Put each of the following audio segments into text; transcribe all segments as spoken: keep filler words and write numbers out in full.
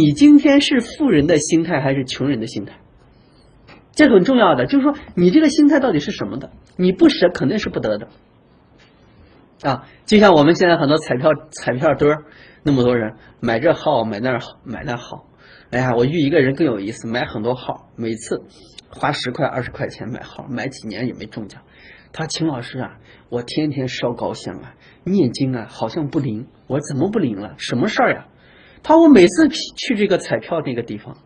你今天是富人的心态还是穷人的心态？这很重要的，就是说你这个心态到底是什么的？你不舍肯定是不得的啊！就像我们现在很多彩票彩票堆儿，那么多人买这号买那号买那号，哎呀，我遇一个人更有意思，买很多号，每次花十块二十块钱买号，买几年也没中奖。他说秦老师啊，我天天烧高香啊，念经啊，好像不灵。我说怎么不灵了？什么事儿呀？他说我每次去这个彩票那个地方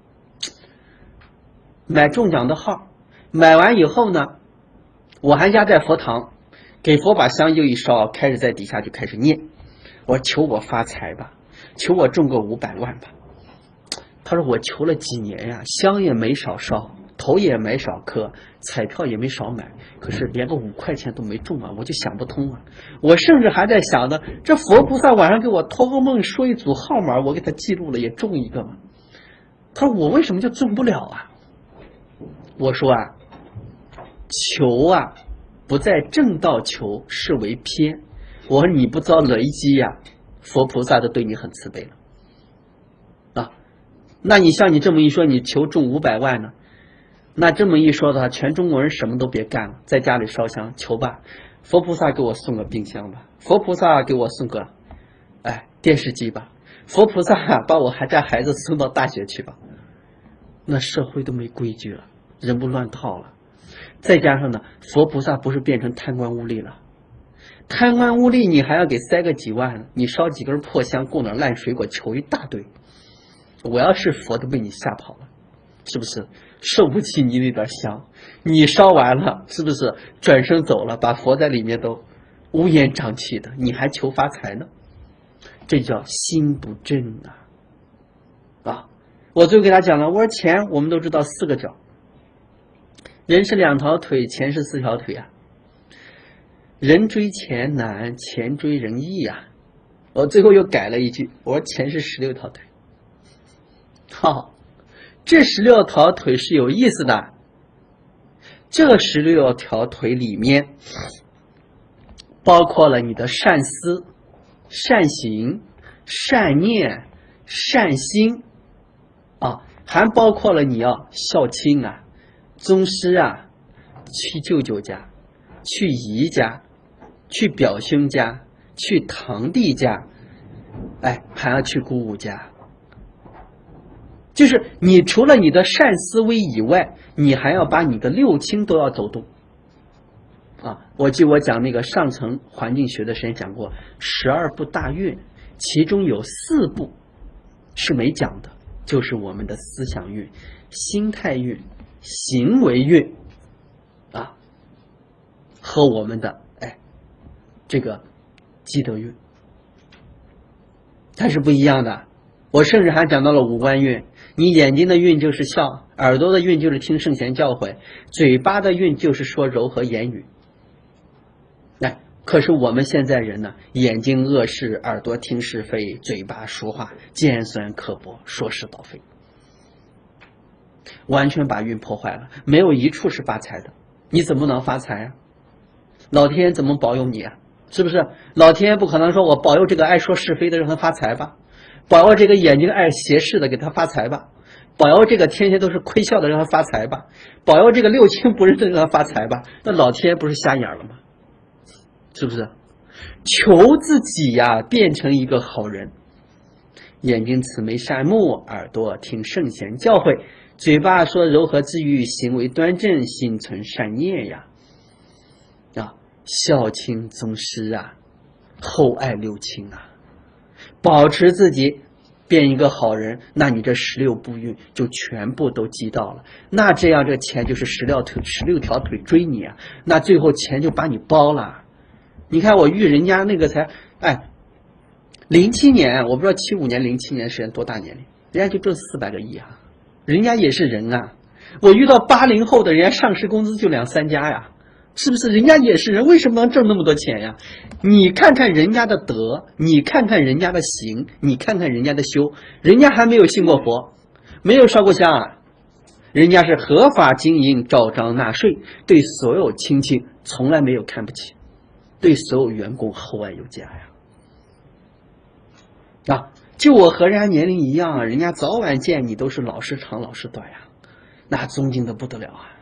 买中奖的号，买完以后呢，我还压在佛堂，给佛把香又一烧，开始在底下就开始念，我求我发财吧，求我中个五百万吧。他说我求了几年呀，香也没少烧，头也没少磕，彩票也没少买，可是连个五块钱都没中啊，我就想不通啊。我甚至还在想呢，这佛菩萨晚上给我托个梦说一组号码，我给他记录了也中一个嘛。他说我为什么就中不了啊？我说啊，求啊不在正道求，是为偏。我说你不遭雷击呀、啊，佛菩萨都对你很慈悲了啊。那你像你这么一说，你求中五百万呢？那这么一说的话，全中国人什么都别干了，在家里烧香求吧，佛菩萨给我送个冰箱吧，佛菩萨给我送个哎电视机吧，佛菩萨把我还家孩子送到大学去吧。那社会都没规矩了，人不乱套了。再加上呢，佛菩萨不是变成贪官污吏了，贪官污吏你还要给塞个几万，你烧几根破香，供点烂水果，求一大堆。我要是佛都被你吓跑了，是不是？受不起你那点香，你烧完了，是不是转身走了，把佛在里面都乌烟瘴气的，你还求发财呢？这叫心不正啊！啊，我最后给他讲了，我说钱我们都知道四个角，人是两条腿，钱是四条腿啊。人追钱难，钱追人易啊。我最后又改了一句，我说钱是十六条腿。好。这十六条腿是有意思的，这十六条腿里面包括了你的善思、善行、善念、善心啊，还包括了你要孝亲啊、宗师啊，去舅舅家、去姨家、去表兄家、去堂弟家，哎，还要去姑姑家。就是你除了你的善思维以外，你还要把你的六亲都要走动啊！我记得我讲那个上层环境学的时间讲过，十二部大运，其中有四部是没讲的，就是我们的思想运、心态运、行为运啊，和我们的哎这个积德运，它是不一样的。我甚至还讲到了五官运。你眼睛的运就是笑，耳朵的运就是听圣贤教诲，嘴巴的运就是说柔和言语。哎，可是我们现在人呢，眼睛恶事，耳朵听是非，嘴巴说话尖酸刻薄，说是道非，完全把运破坏了，没有一处是发财的。你怎么能发财啊？老天爷怎么保佑你啊？是不是？老天爷不可能说我保佑这个爱说是非的让他发财吧，保佑这个眼睛爱斜视的给他发财吧，保佑这个天天都是亏笑的让他发财吧，保佑这个六亲不认的让他发财吧，那老天爷不是瞎眼了吗？是不是？求自己呀变成一个好人，眼睛慈眉善目，耳朵听圣贤教诲，嘴巴说柔和之语，行为端正，心存善念呀，啊，孝亲宗师啊，厚爱六亲啊，保持自己变一个好人，那你这十六步运就全部都积到了。那这样这钱就是十六腿十六条腿追你啊，那最后钱就把你包了。你看我遇人家那个才哎，零七年我不知道七五年零七年时间多大年龄，人家就挣四百个亿啊，人家也是人啊。我遇到八零后的人家上市公司就两三家呀，是不是？人家也是人，为什么能挣那么多钱呀？你看看人家的德，你看看人家的行，你看看人家的修，人家还没有信过佛，没有烧过香啊，人家是合法经营，照章纳税，对所有亲戚从来没有看不起，对所有员工厚爱有加呀。啊， 就我和人家年龄一样啊，人家早晚见你都是老是长老是短呀，那尊敬的不得了啊。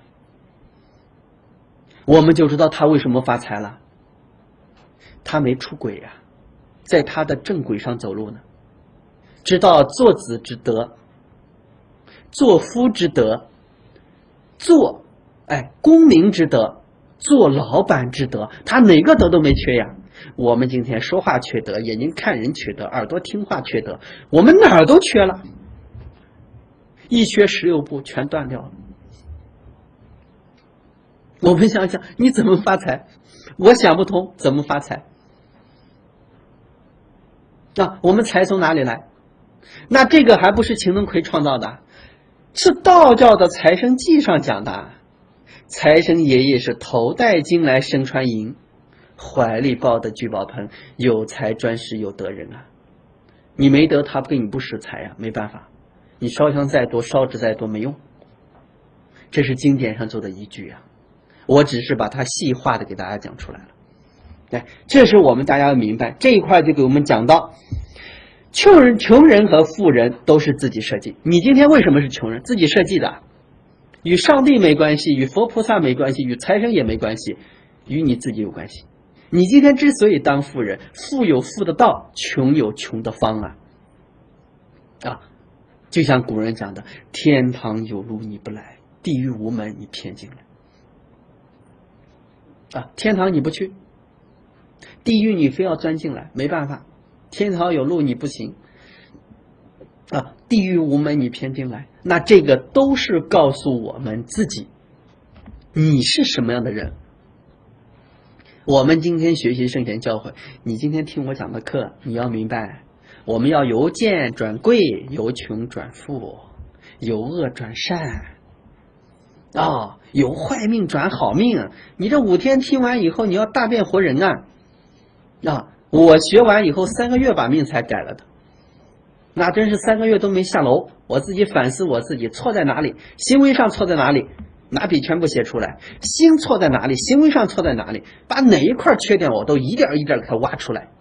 我们就知道他为什么发财了，他没出轨呀、啊，在他的正轨上走路呢，知道做子之德，做夫之德，做哎公民之德，做老板之德，他哪个德都没缺呀。我们今天说话缺德，眼睛看人缺德，耳朵听话缺德，我们哪儿都缺了，一缺十六步全断掉了。我们想想，你怎么发财？我想不通怎么发财。啊，我们财从哪里来？那这个还不是秦能奎创造的，是道教的财神记上讲的。财神爷爷是头戴金来身穿银，怀里抱的聚宝盆，有财专使有德人啊。你没德，他给你不识财啊，没办法，你烧香再多，烧纸再多没用。这是经典上做的依据啊，我只是把它细化的给大家讲出来了。对，这是我们大家要明白，这一块就给我们讲到，穷人、穷人和富人都是自己设计。你今天为什么是穷人？自己设计的，与上帝没关系，与佛菩萨没关系，与财神也没关系，与你自己有关系。你今天之所以当富人，富有富的道，穷有穷的方啊！啊，就像古人讲的，天堂有路你不来，地狱无门你偏进来。啊，天堂你不去，地狱你非要钻进来，没办法。天堂有路你不行，啊，地狱无门你偏进来。那这个都是告诉我们自己，你是什么样的人。我们今天学习圣贤教诲，你今天听我讲的课，你要明白，我们要由贱转贵，由穷转富，由恶转善，啊、哦，由坏命转好命。你这五天听完以后，你要大变活人啊！啊，我学完以后三个月把命才改了的，那真是三个月都没下楼。我自己反思我自己错在哪里，行为上错在哪里。拿笔全部写出来，心错在哪里，行为上错在哪里，把哪一块缺点我都一点一点给它挖出来。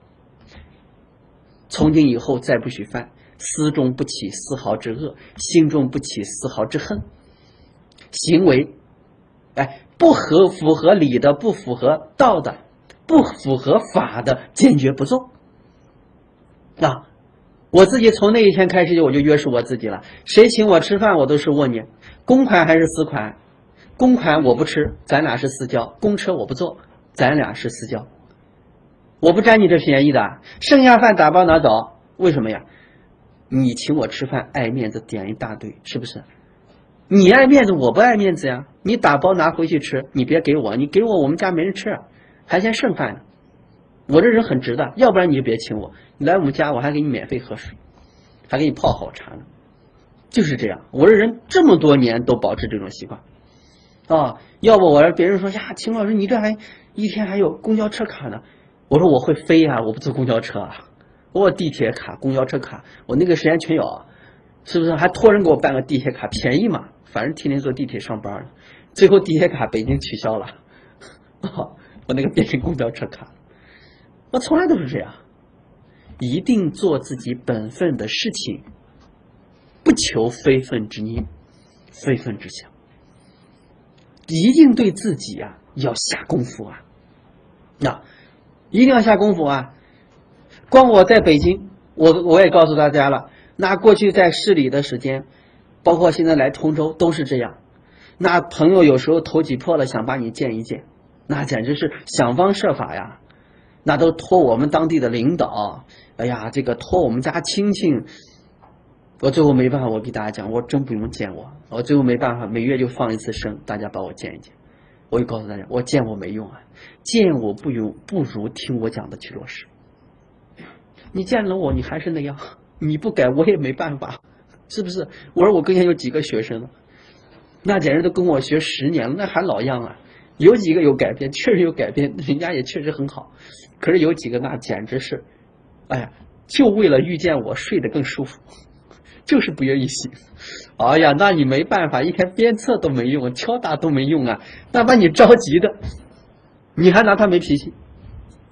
从今以后再不许犯，思中不起丝毫之恶，心中不起丝毫之恨。行为，哎，不合符合理的，不符合道的，不符合法的，坚决不做。啊，我自己从那一天开始，我就约束我自己了。谁请我吃饭，我都是问你。公款还是私款？公款我不吃，咱俩是私交；公车我不坐，咱俩是私交。我不占你这便宜的，剩下饭打包拿走。为什么呀？你请我吃饭，爱面子点一大堆，是不是？你爱面子，我不爱面子呀。你打包拿回去吃，你别给我，你给我，我们家没人吃，还嫌剩饭呢。我这人很直的，要不然你就别请我。你来我们家，我还给你免费喝水，还给你泡好茶呢。就是这样，我这人这么多年都保持这种习惯，啊，要不我别人说呀，秦老师你这还一天还有公交车卡呢，我说我会飞啊，我不坐公交车啊，我有地铁卡、公交车卡，我那个时间全有，是不是？还托人给我办个地铁卡，便宜嘛，反正天天坐地铁上班，最后地铁卡北京取消了，啊，我那个变成公交车卡，我从来都是这样，一定做自己本分的事情。不求非分之念，非分之想，一定对自己啊要下功夫啊，那一定要下功夫啊！光我在北京，我我也告诉大家了，那过去在市里的时间，包括现在来通州都是这样。那朋友有时候头挤破了，想把你见一见，那简直是想方设法呀，那都托我们当地的领导，哎呀，这个托我们家亲戚。我最后没办法，我给大家讲，我真不用见我，我最后没办法，每月就放一次生，大家把我见一见。我就告诉大家，我见我没用啊，见我不如不如听我讲的去落实。你见了我，你还是那样，你不改我也没办法，是不是？我说我跟前有几个学生了，那简直都跟我学十年了，那还老样啊。有几个有改变，确实有改变，人家也确实很好。可是有几个那简直是，哎呀，就为了遇见我睡得更舒服。就是不愿意醒，哎呀，那你没办法，一天鞭策都没用，敲打都没用啊，那把你着急的，你还拿他没脾气，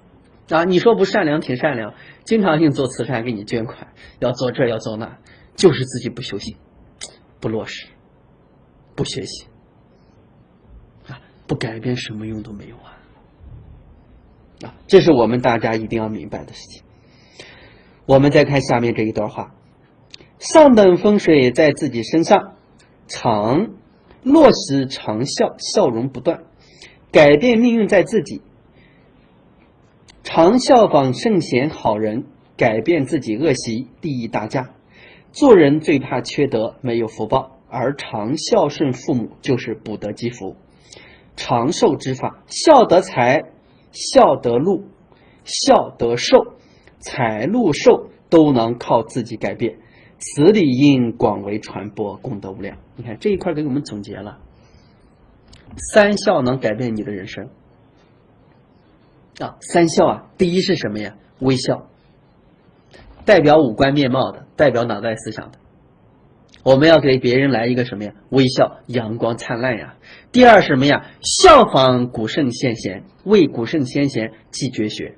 啊，你说不善良挺善良，经常性做慈善给你捐款，要做这要做那，就是自己不修行，不落实，不学习，啊，不改变什么用都没有啊！啊，这是我们大家一定要明白的事情。我们再看下面这一段话：上等风水在自己身上，常落实长效，笑容不断，改变命运在自己。常效仿圣贤好人，改变自己恶习，利益大家。做人最怕缺德，没有福报，而常孝顺父母就是补德积福。长寿之法，孝得财，孝得禄，孝得寿，财禄寿都能靠自己改变。此理应广为传播，功德无量。你看这一块给我们总结了，三孝能改变你的人生。啊，三孝啊，第一是什么呀？微笑，代表五官面貌的，代表脑袋思想的。我们要给别人来一个什么呀？微笑，阳光灿烂呀。第二是什么呀？效仿古圣先贤，为古圣先贤继绝学。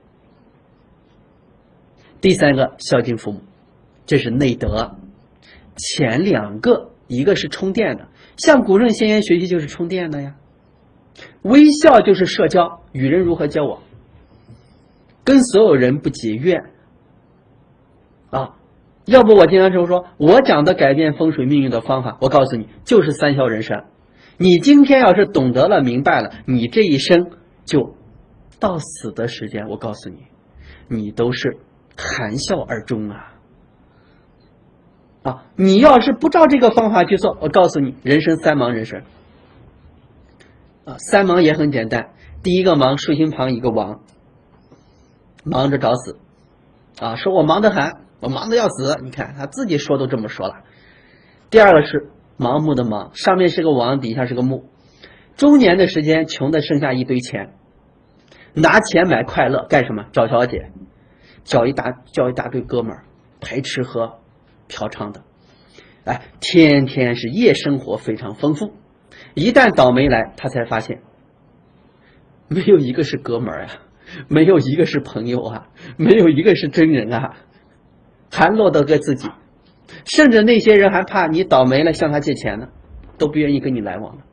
第三个，孝敬父母，这是内德。前两个，一个是充电的，向古圣先贤学习就是充电的呀。微笑就是社交，与人如何交往，跟所有人不结怨啊。要不我经常就说，我讲的改变风水命运的方法，我告诉你，就是三孝人生。你今天要是懂得了、明白了，你这一生就到死的时间，我告诉你，你都是含笑而终啊！啊，你要是不照这个方法去做，我告诉你，人生三忙人生。啊，三忙也很简单，第一个忙，竖心旁一个王，忙着找死。啊，说我忙得很。我忙得要死，你看他自己说都这么说了。第二个是盲目的盲，上面是个王，底下是个木。中年的时间穷的剩下一堆钱，拿钱买快乐干什么？找小姐，叫一大叫一大堆哥们儿，陪吃喝嫖娼的，哎，天天是夜生活非常丰富。一旦倒霉来，他才发现没有一个是哥们儿啊，没有一个是朋友啊，没有一个是真人啊。还落得个自己，甚至那些人还怕你倒霉了向他借钱呢，都不愿意跟你来往了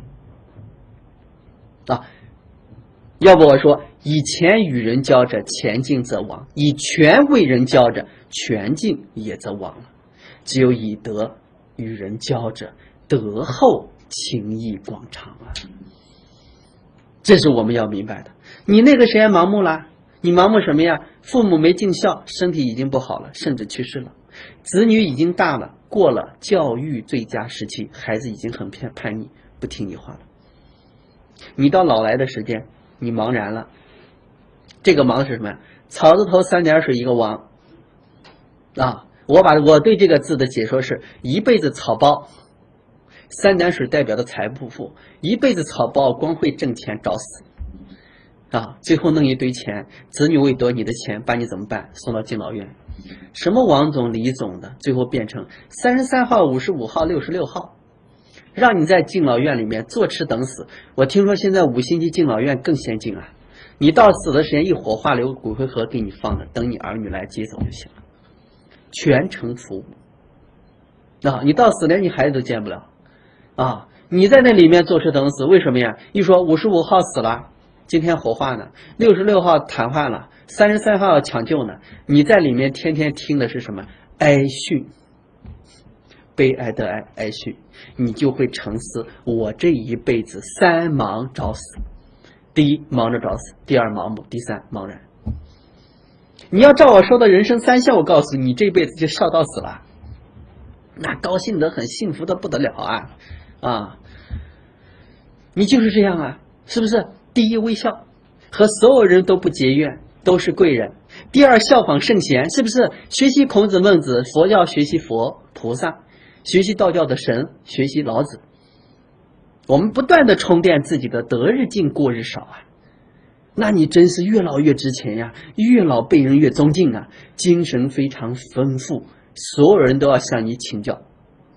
啊！要不我说，以钱与人交着，钱尽则亡；以权为人交着，权尽也则亡了。只有以德与人交着，德厚情谊广长啊！这是我们要明白的。你那个谁盲目了？你盲目什么呀？父母没尽孝，身体已经不好了，甚至去世了。子女已经大了，过了教育最佳时期，孩子已经很偏叛逆，不听你话了。你到老来的时间，你茫然了。这个茫是什么呀？草字头三点水一个王啊！我把我对这个字的解说是：一辈子草包，三点水代表的财富，一辈子草包光会挣钱找死。啊，最后弄一堆钱，子女为夺你的钱，把你怎么办？送到敬老院。什么王总、李总的，最后变成三十三号、五十五号、六十六号，让你在敬老院里面坐吃等死。我听说现在五星级敬老院更先进啊，你到死的时间一火化，留骨灰盒给你放着，等你儿女来接走就行了，全程服务。啊，你到死连你孩子都见不了啊！你在那里面坐吃等死，为什么呀？一说五十五号死了。今天火化呢，六十六号瘫痪了，三十三号抢救呢。你在里面天天听的是什么？哀讯，悲哀的哀哀讯，你就会沉思：我这一辈子三忙找死。第一，忙着找死；第二，盲目；第三，茫然。你要照我说的人生三孝，我告诉你，你这辈子就孝到死了，那高兴得很，幸福的不得了啊啊！你就是这样啊，是不是？第一，微笑，和所有人都不结怨，都是贵人。第二，效仿圣贤，是不是？学习孔子、孟子，佛教学习佛菩萨，学习道教的神，学习老子。我们不断的充电自己的德，日进过日少啊。那你真是越老越值钱呀，越老被人越尊敬啊，精神非常丰富，所有人都要向你请教。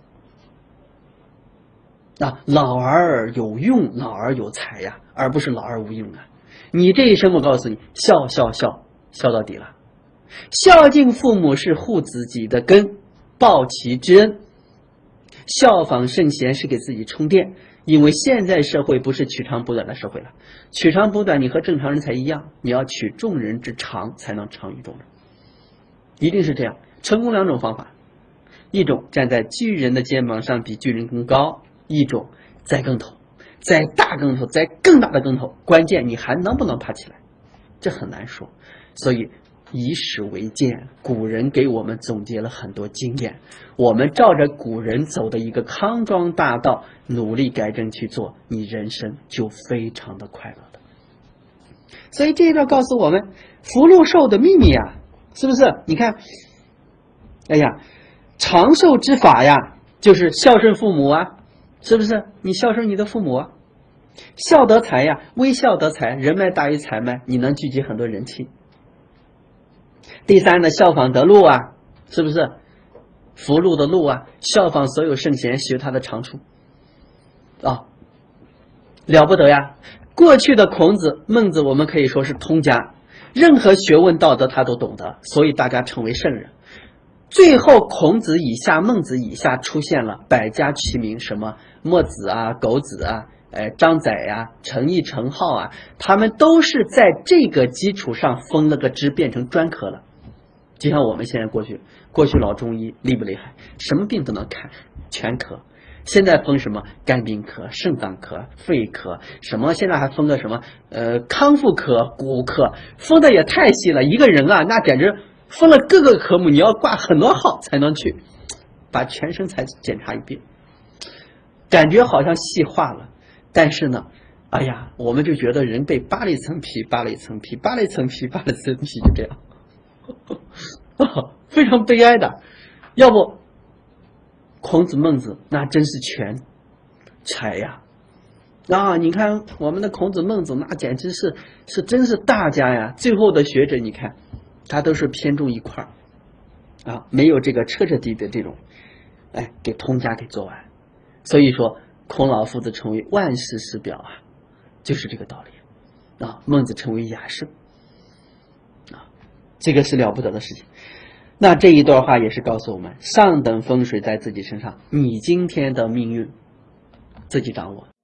啊，老而有用，老而有才呀，而不是老而无用啊！你这一生，我告诉你，孝孝孝， 孝到底了。孝敬父母是护自己的根，报其之恩。效仿圣贤是给自己充电，因为现在社会不是取长补短的社会了，取长补短你和正常人才一样，你要取众人之长才能长于众人，一定是这样。成功两种方法，一种站在巨人的肩膀上比巨人更高，一种栽跟头，栽大跟头，栽更大的跟头，关键你还能不能爬起来，这很难说。所以以史为鉴，古人给我们总结了很多经验，我们照着古人走的一个康庄大道，努力改正去做，你人生就非常的快乐的。所以这一段告诉我们福禄寿的秘密啊，是不是？你看，哎呀，长寿之法呀，就是孝顺父母啊，是不是？你孝顺你的父母啊。孝得财呀，微孝得财，人脉大于财脉，你能聚集很多人气。第三呢，效仿得路啊，是不是？福禄的禄啊，效仿所有圣贤，学他的长处啊，了不得呀！过去的孔子、孟子，我们可以说是通家，任何学问道德他都懂得，所以大家成为圣人。最后孔子以下、孟子以下出现了百家齐名，什么墨子啊、苟子啊、哎张载呀、程颐、程颢啊，他们都是在这个基础上分了个支，变成专科了。就像我们现在过去，过去老中医厉不厉害？什么病都能看，全科。现在分什么肝病科、肾脏科、肺科，什么现在还分个什么呃康复科、骨科，分的也太细了。一个人啊，那简直分了各个科目，你要挂很多号才能去把全身才检查一遍，感觉好像细化了。但是呢，哎呀，我们就觉得人被扒了一层皮，扒了一层皮，扒了一层皮，扒了一层皮，就这样。非常悲哀的。要不孔子孟子那真是全才呀啊！你看我们的孔子孟子那简直是是真是大家呀。最后的学者你看他都是偏重一块啊，没有这个彻彻底底的这种哎给通家给做完。所以说孔老夫子成为万世师表啊，就是这个道理啊。孟子成为雅圣啊，这个是了不得的事情。那这一段话也是告诉我们，上等风水在自己身上，你今天的命运自己掌握。